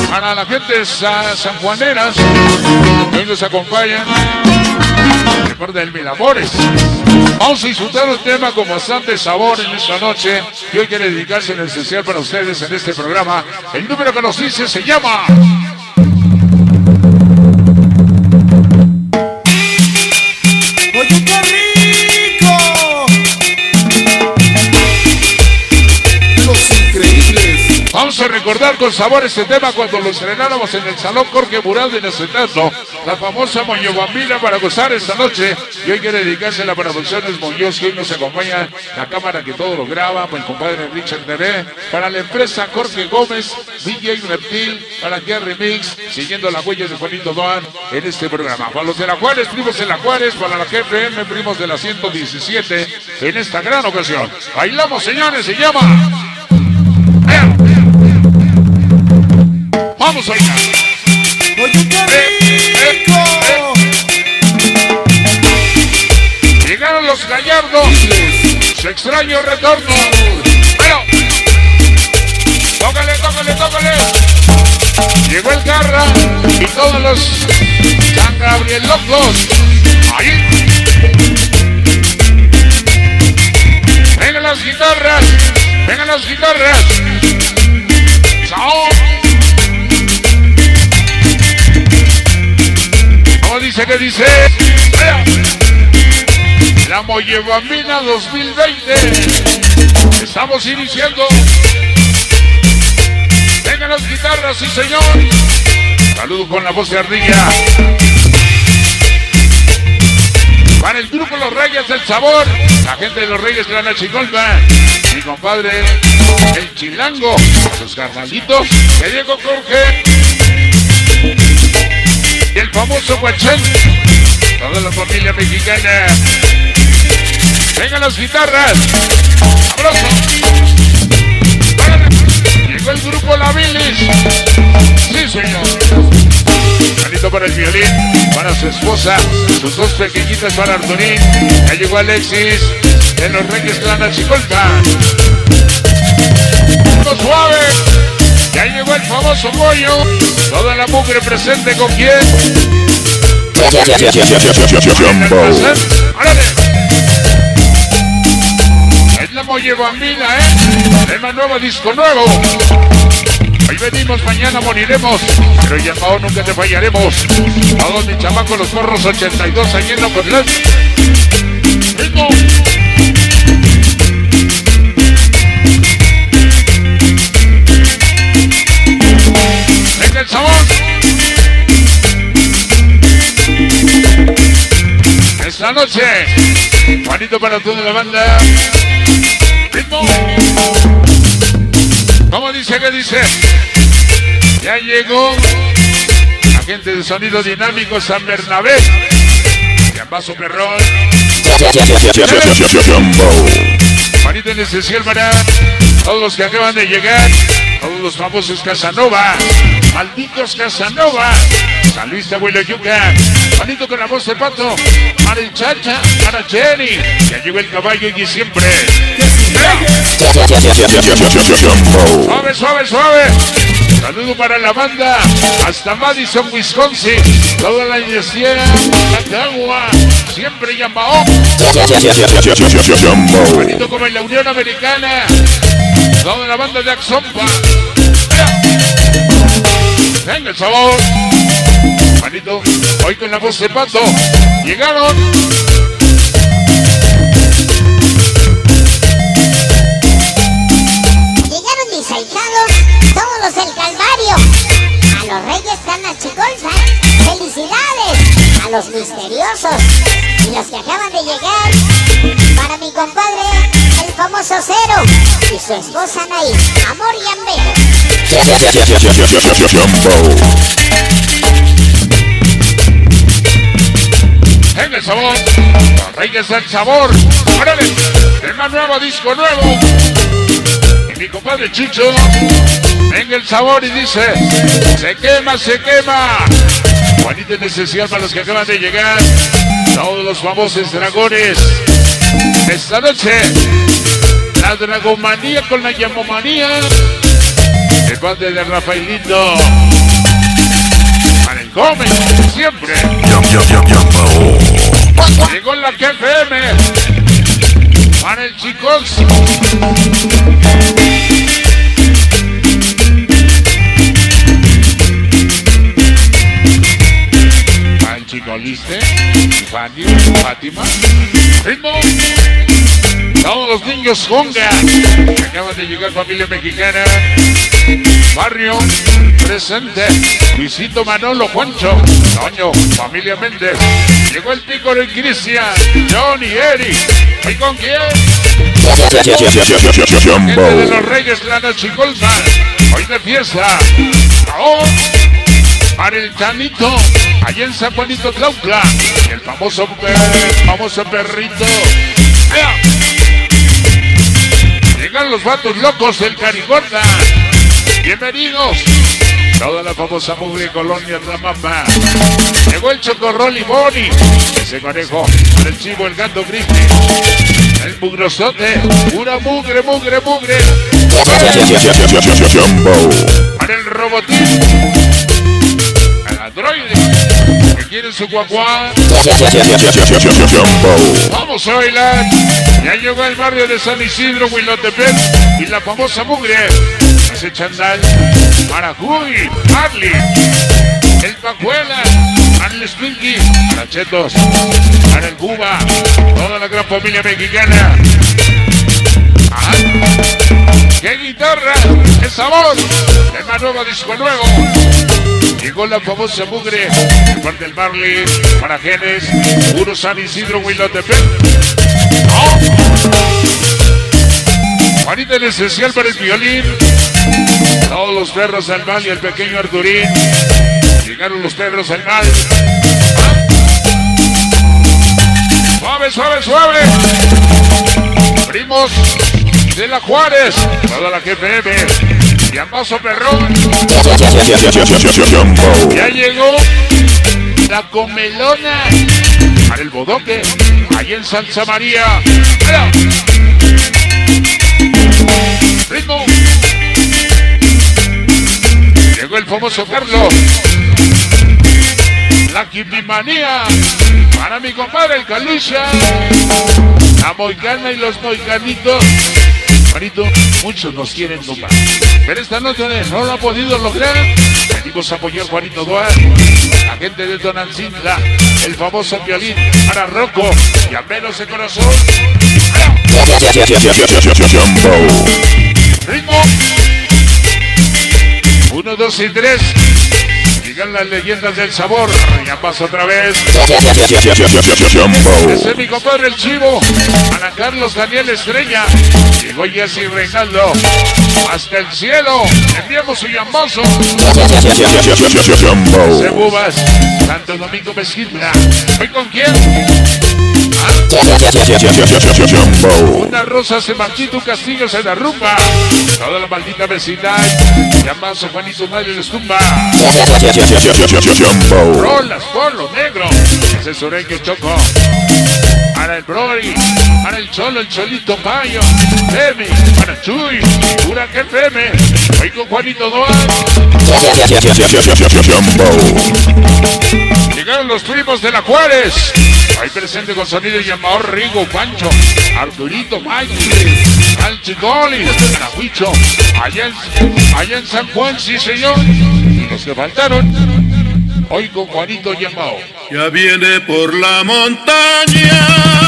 Para la gente de sanjuaneras que hoy nos acompañan, recuerda el Mil Amores. Vamos a disfrutar un tema con bastante sabor en esta noche y hoy quiere dedicarse en especial para ustedes en este programa. El número que nos dice se llama... ¡Oye, qué rico! Los Increíbles. Vamos a recordar con sabor este tema cuando lo estrenáramos en el Salón Jorge Mural de Nacetato, la famosa Moñobambina para gozar esta noche. Y hoy quiere dedicarse a la Producciones Muñoz, que hoy nos acompaña la cámara que todo lo graba, para el compadre Richard TV, para la empresa Jorge Gómez, DJ Reptil, para que Remix, siguiendo las huellas de Juanito Doan en este programa. Para los de la Juárez, primos de la Juárez, para la GFM, primos de la 117, en esta gran ocasión. Bailamos, señores, se llama... Vamos a bailar. ¡Oye, qué rico! Llegaron los Gallardos, su extraño retorno. Pero, tócale, tócale, tócale. Llegó el Garra y todos los San Gabriel locos. Ahí. Vengan las guitarras, vengan las guitarras. ¡Sao! ¿Cómo dice que dice? La Moñobambina 2020. Estamos iniciando. Vengan las guitarras, sí señor. Saludos con la voz de Ardilla. Para el grupo Los Reyes del Sabor, la gente de Los Reyes de la Nachicolpa, mi compadre el Chilango, sus carnalitos, que Diego Jorge y el famoso Guachán, toda la familia mexicana. Vengan las guitarras. ¡Abrazo! Llegó el grupo La Bilis. Sí, señor. Manito para el violín, para su esposa, sus dos pequeñitas para Arturín. Ya llegó Alexis de Los Reyes de la Nachicolpa. ¡Uno suave! Ya llegó el famoso Pollo. Toda la mugre presente con quién. ¡Árale! Es la Moñobambina, tema nuevo, disco nuevo. Hoy venimos, mañana moriremos, pero llamado nunca te fallaremos. Todos mis chamacos, los porros 82 años en Ocotlán. ¡Ritmo! ¡Venga el sabor! Esta noche, Juanito para toda la banda. ¡Ritmo! ¿Cómo dice que dice? Ya llegó la gente de Sonido Dinámico San Bernabé. Gambazo Perrón. Juanito en especial para todos los que acaban de llegar. Todos los famosos Casanova. Malditos Casanova. San Luis de Abuelo Yuca. Juanito con la voz de Pato. Para el Chacha, para Jenny. Ya llegó el caballo y siempre. Suave, suave, suave. Saludo para la banda hasta Madison, Wisconsin. Toda la dinastía Catagua. Siempre Yambao. Juanito como en la Unión Americana. Toda la banda de Axompa. Venga el sabor. Juanito, hoy con la voz de Pato. Llegaron. Mis ahijados, todos los del Calvario, a los Reyes de la Nachicolpa, felicidades, a los misteriosos y los que acaban de llegar, para mi compadre, el famoso Cero, y su esposa Nay, amor y ambero. Venga el sabor, los Reyes del Sabor. ¡Órale! Tema nuevo, disco nuevo. Mi compadre Chicho, venga el sabor y dice, se quema, se quema. Juanito en especial para los que acaban de llegar, todos los famosos dragones. Esta noche, la dragomanía con la llamomanía. El padre de Rafaelito. come siempre. Llegó la KFM para el chicos. Para el chico Liste, Fanny, Fátima, ritmo. Todos los niños Honga. Acaban de llegar, familia mexicana. Barrio presente. Luisito, Manolo, Juancho, Toño, familia Méndez. Llegó el Pícoro y Cristian, Johnny, Eric. ¿Y con quién? Gente de los Reyes, Lana Chicolma. Hoy de fiesta. Ahora para el Chanito, allá en San Juanito Tlautla. El famoso perrito. Llegan los vatos locos del Carigorda. Bienvenidos. Toda la famosa mugre colonia Ramamba. Llegó el Chocorrol y Boni. Ese conejo. El chivo, el gato Cristi. El mugrosote. Pura mugre. Para el robotín. El androide. Que quiere su guaguá. Vamos a bailar. Ya llegó el barrio de San Isidro, Huilotepec. Y la famosa mugre. Ese chandal. Para Juy, Arly, el Pajuela, para el Spinky, para Chetos, para el Cuba, toda la gran familia mexicana. ¡Ajá! ¡Qué guitarra! ¡Qué sabor! ¡El más nuevo disco nuevo! Llegó la famosa mugre, de parte del Marley, para Genes, puro San Isidro, Huilotepec. ¡Oh! Juanita en especial para el violín. Todos los perros al mal y el pequeño Arturín. Llegaron los perros al mal. Suave. Primos de la Juárez. Toda la GPM. Y Ambazo Perrón. Ya llegó la comelona para el bodoque. Allí en Santa María. Ritmo. Llegó el famoso Carlos. La Quipimanía. Para mi compadre el Calucha. La Moicana y los Moicanitos. Juanito, muchos nos quieren tomar. Pero esta noche no lo ha podido lograr. Venimos a apoyar a Juanito Duar. La gente de Tonancintla. El famoso violín para Rocco. Y a menos de corazón. Ritmo. 1, 2 y 3. Llegan las leyendas del sabor. Ya pasa otra vez. Ese es mi compadre el Chivo. Ana Carlos Daniel Estrella. Llegó Jessy Reinaldo. Hasta el cielo. Enviamos su llamboso. Cebubas. Santo Domingo Mezquitla. ¿Hoy con quién? Una rosa se marchita, un castillo se derrumba. Toda la maldita vecindad. Llamazo Juanito nadie les tumba. Rolas por lo negro. Ese sureño Choco. Para el Brody. Para el Cholo, el Cholito Payo. Femi. Para Chuy. Pura que Feme. Hoy con Juanito Duan. Llegaron los primos de la Juárez. Ahí presente con sonido llamado Rigo, Pancho, Arturito, Mike, Alchigoli, Nahuicho, allá en San Juan, sí señor. Y los que faltaron, hoy con Juanito llamado. Ya viene por la montaña.